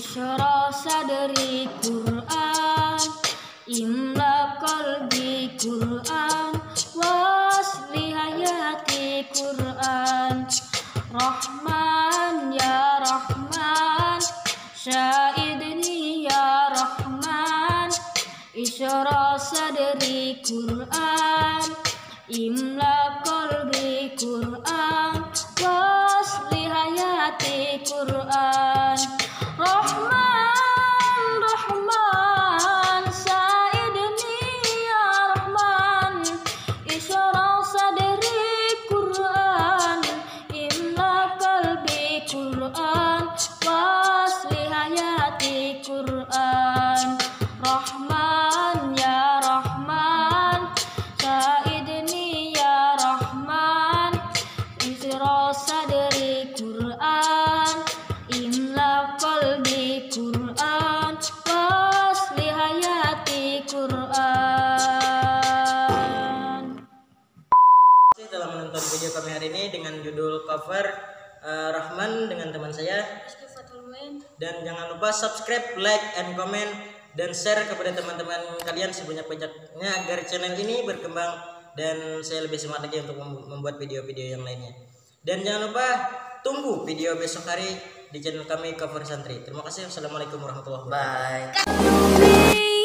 Isyara sadri Quran, imla qalbi Quran, wasli hayati Quran. Rahman ya Rahman, syahidni ya Rahman. Isyara sadri Quran, imla qalbi Quran, wasli hayati Quran. Rahman, Rahman, sa'idni ya Rahman. Isyara sadri Quran, imla qalbi Quran, wasli hayati Quran. Rahman ya Rahman, sa'idni ya Rahman. Isyara sadri Quran, imla qalbi Quran, wasli hayati Quran. Telah menonton video kami hari ini dengan judul cover Rahman dengan teman saya. Dan jangan lupa subscribe, like, and comment, dan share kepada teman-teman kalian sebanyak-banyaknya agar channel ini berkembang dan saya lebih semangat lagi untuk membuat video-video yang lainnya. Dan jangan lupa tunggu video besok hari di channel kami Cover Santri. Terima kasih. Wassalamualaikum warahmatullahi wabarakatuh. Bye.